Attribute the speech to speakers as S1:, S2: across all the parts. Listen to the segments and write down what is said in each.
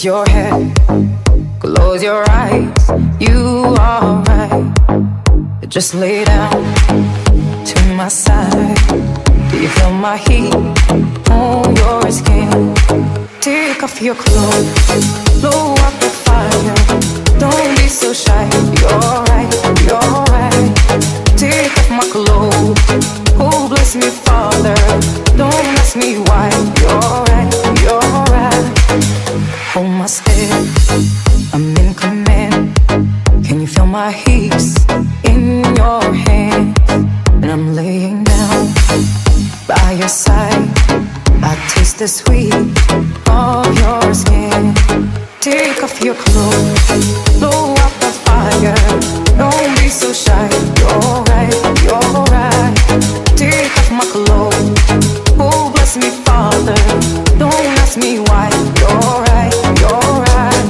S1: Raise your head, close your eyes. You are right. Just lay down to my side. Do you feel my heat on your skin? Take off your clothes, blow up the fire. Don't be so shy. You're right, you're right. Take off my clothes. Oh, bless me, Father. Don't ask me why. You're right, you're right. Hold my step, I'm in command. Can you feel my hips in your hands? And I'm laying down by your side. I taste the sweet of your skin. Take off your clothes, blow up the fire. Don't be so shy. You're right, you're right. Take off my clothes. Oh, bless me, Father. Don't ask me why. You're right, you're right.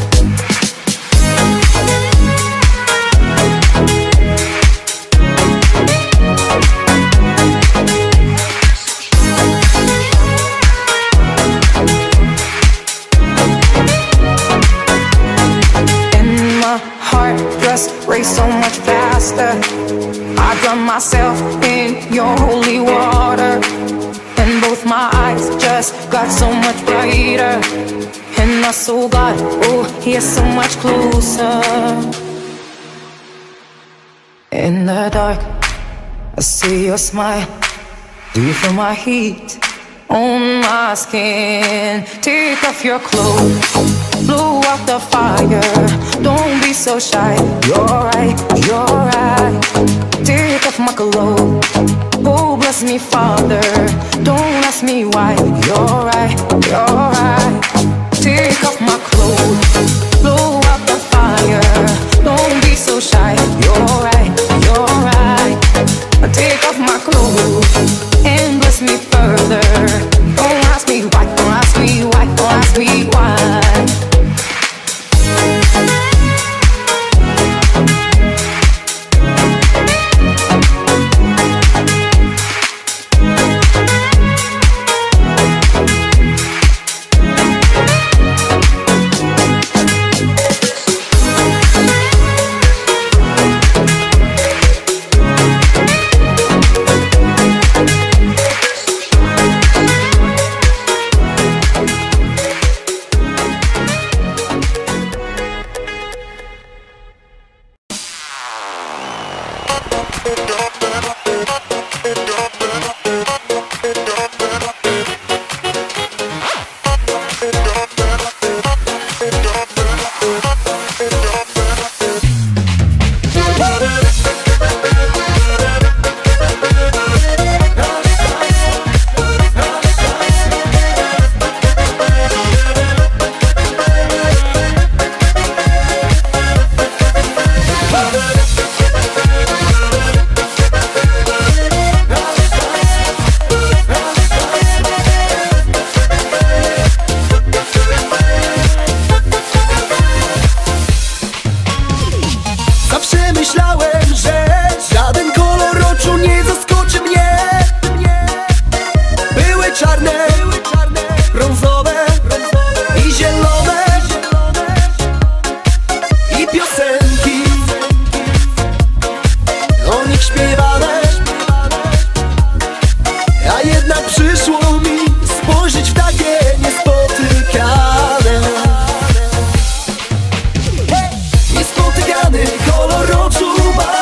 S1: Race so much faster. I drown myself in your holy water, and both my eyes just got so much brighter. And my soul got, oh, here so much closer. In the dark, I see your smile. Do you feel my heat on my skin? Take off your clothes, blow out the fire. Don't be so shy. You're right, you're right. Take off my clothes. Oh, bless me, Father. Don't ask me why. You're right, you're right. Take off my clothes, blow out the fire. Don't be so shy. You're right, you're right. Take off my clothes and bless me further. Don't ask me why, don't ask me why, don't ask me why.
S2: Kolor oczu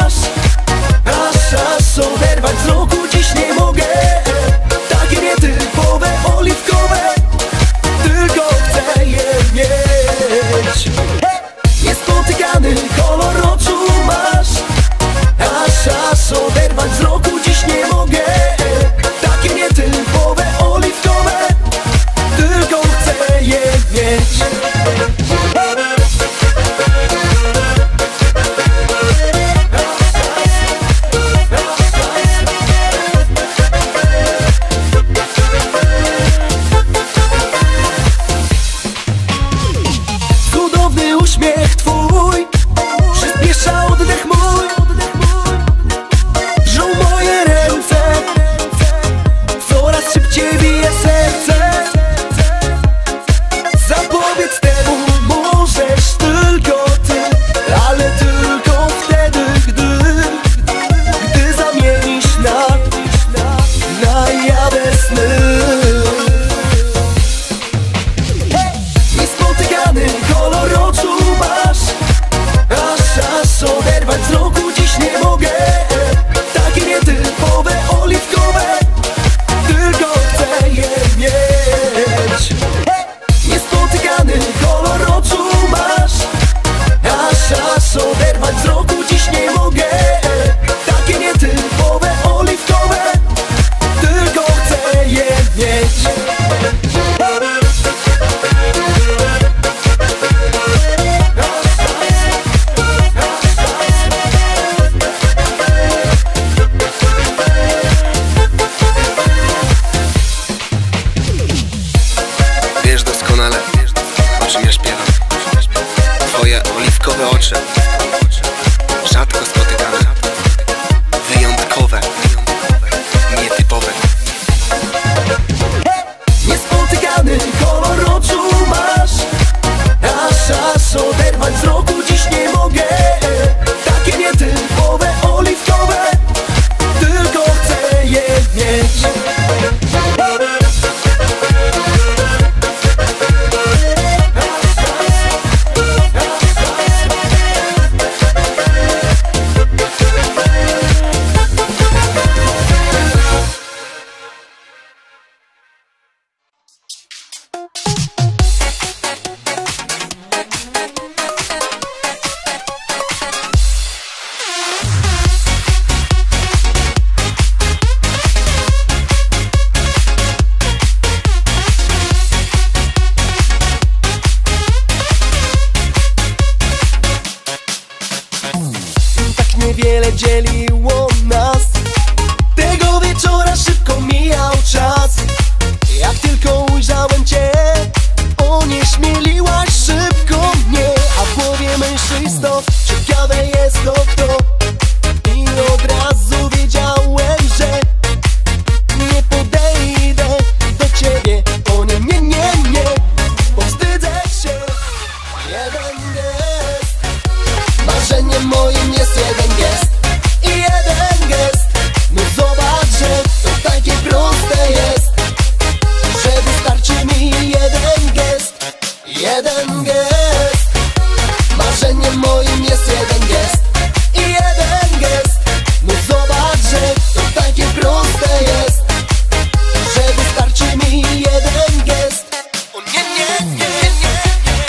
S2: Niewiele dzieliło nas. Tego wieczora szybko mijał czas. Jak tylko ujrzałem cię, onieśmieliłaś szybko mnie. A w głowie myśli stop, ciekawe jest to kto. I od razu wiedziałem, że nie podejdę do ciebie. O nie, nie, nie, nie, powstydzę się. Jeden gest, marzeniem moim jest jeden gest. I jeden gest, no zobacz, że to takie proste jest, że wystarczy mi jeden gest. Jeden gest, marzeniem moim jest jeden gest. I jeden gest, no zobacz, że to takie proste jest, że wystarczy mi jeden gest. O nie, nie, nie, nie, nie.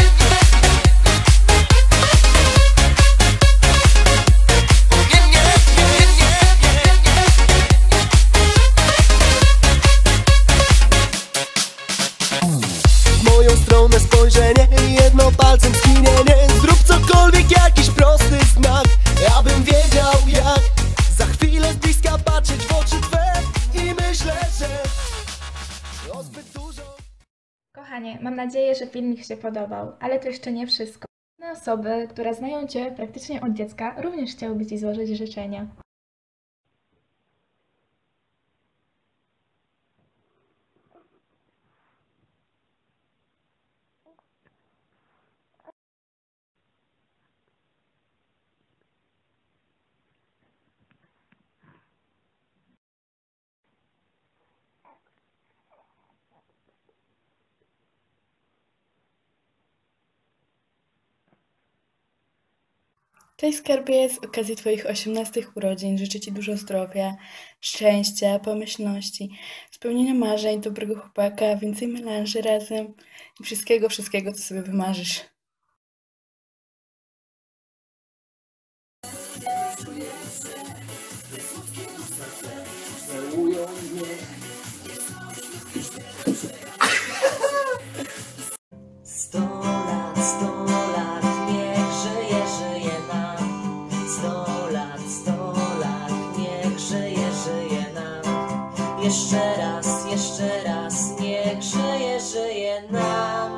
S2: O nie, nie, nie, nie, w moją stronę spojrzenie, jedno palcem skinienie. Zrób cokolwiek, jakiś prosty znak, abym wiedział jak za chwilę z bliska patrzeć w oczy twe. I myślę, że o zbyt dużo.
S3: Kochanie, mam nadzieję, że filmik się podobał, ale to jeszcze nie wszystko. Inne osoby, które znają Cię praktycznie od dziecka, również chciałyby Ci złożyć życzenia. Cześć skarbie, z okazji Twoich 18 urodzin życzę Ci dużo zdrowia, szczęścia, pomyślności, spełnienia marzeń, dobrego chłopaka, więcej melanży razem i wszystkiego, co sobie wymarzysz.
S2: Sto lat, niech żyje, żyje nam. 100 lat, niech żyje, żyje nam. Jeszcze raz, niech żyje, żyje nam.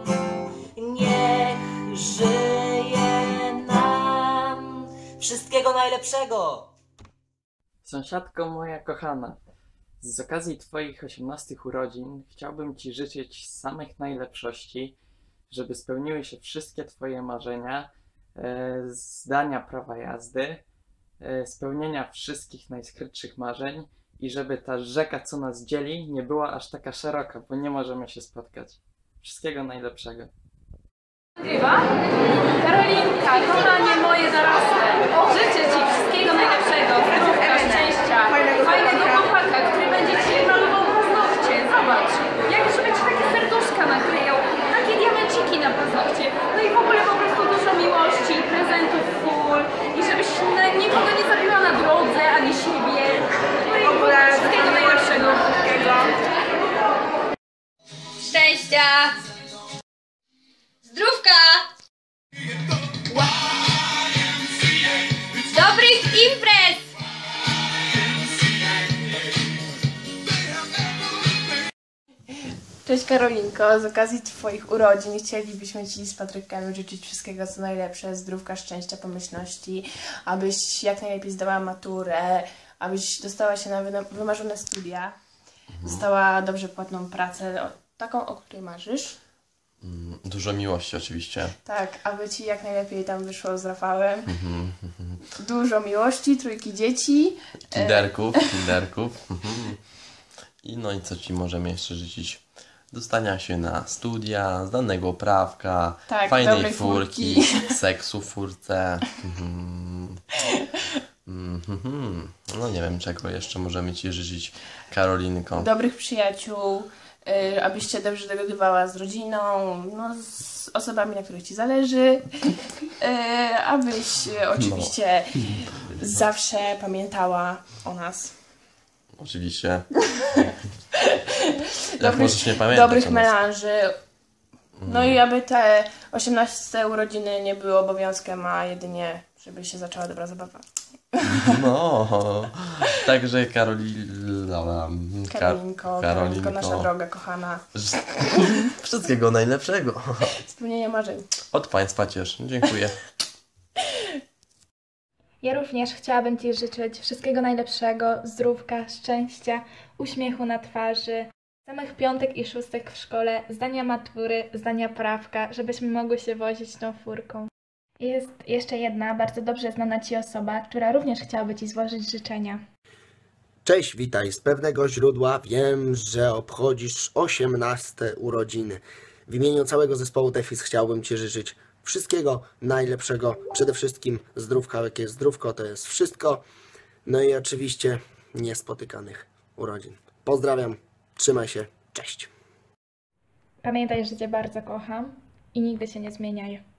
S2: Niech żyje nam. Wszystkiego najlepszego!
S4: Sąsiadko moja kochana, z okazji Twoich 18 urodzin chciałbym Ci życzyć samych najlepszości, żeby spełniły się wszystkie Twoje marzenia, zdania prawa jazdy, spełnienia wszystkich najskrytszych marzeń i żeby ta rzeka, co nas dzieli, nie była aż taka szeroka, bo nie możemy się spotkać. Wszystkiego najlepszego.
S5: Nagrywa? Karolinka, kochanie moje dorosłe, życzę Ci wszystkiego najlepszego, zdrówka, szczęścia, fajnego chłopaka, który będzie Ci malował paznokcie. Zobacz, jak żeby Ci takie serduszka naklejał, takie diamenciki na paznokcie. No i w ogóle po prostu dużo miłości, prezentów full i żebyś nikogo nie zabiła na drodze, ani siebie. No i w ogóle wszystkiego najlepszego.
S6: Szczęścia! Zdrówka! Dobrych imprez!
S7: Cześć Karolinko, z okazji Twoich urodzin chcielibyśmy Ci z Patrykiem życzyć wszystkiego co najlepsze, zdrówka, szczęścia, pomyślności, abyś jak najlepiej zdała maturę, abyś dostała się na wymarzone studia, dostała dobrze płatną pracę, taką, o której marzysz.
S8: Dużo miłości oczywiście.
S7: Tak, aby Ci jak najlepiej tam wyszło z Rafałem. Dużo miłości, 3 dzieci.
S8: Kinderków. I no i co Ci możemy jeszcze życzyć? Dostania się na studia, zdanego prawka,
S7: Tak,
S8: fajnej
S7: dobrej
S8: furki, seksu w furce. No nie wiem, czego jeszcze możemy Ci życzyć, Karolinko.
S7: Dobrych przyjaciół, abyś się dobrze dogadywała z rodziną, no, z osobami, na których Ci zależy, abyś oczywiście zawsze pamiętała o nas.
S8: Oczywiście. Jak możesz nie pamiętać
S7: dobrych
S8: o nas?
S7: melanży. No i aby te 18 urodziny nie były obowiązkiem, a jedynie żeby się zaczęła dobra zabawa.
S8: No, także
S7: Karolinko, nasza droga, kochana.
S8: Wszystkiego najlepszego.
S7: Spełnienia marzeń.
S8: Od Państwa też. Dziękuję.
S3: Ja również chciałabym Ci życzyć wszystkiego najlepszego, zdrówka, szczęścia, uśmiechu na twarzy, samych piątek i szóstek w szkole, zdania matury, zdania prawka, żebyśmy mogły się wozić tą furką. Jest jeszcze jedna bardzo dobrze znana Ci osoba, która również chciałaby Ci złożyć życzenia.
S9: Cześć, witaj. Z pewnego źródła wiem, że obchodzisz 18 urodziny. W imieniu całego zespołu Defis chciałbym Ci życzyć wszystkiego najlepszego. Przede wszystkim zdrówka, jakie zdrówko to jest wszystko. No i oczywiście niespotykanych urodzin. Pozdrawiam, trzymaj się, cześć.
S3: Pamiętaj, że Cię bardzo kocham i nigdy się nie zmieniaj.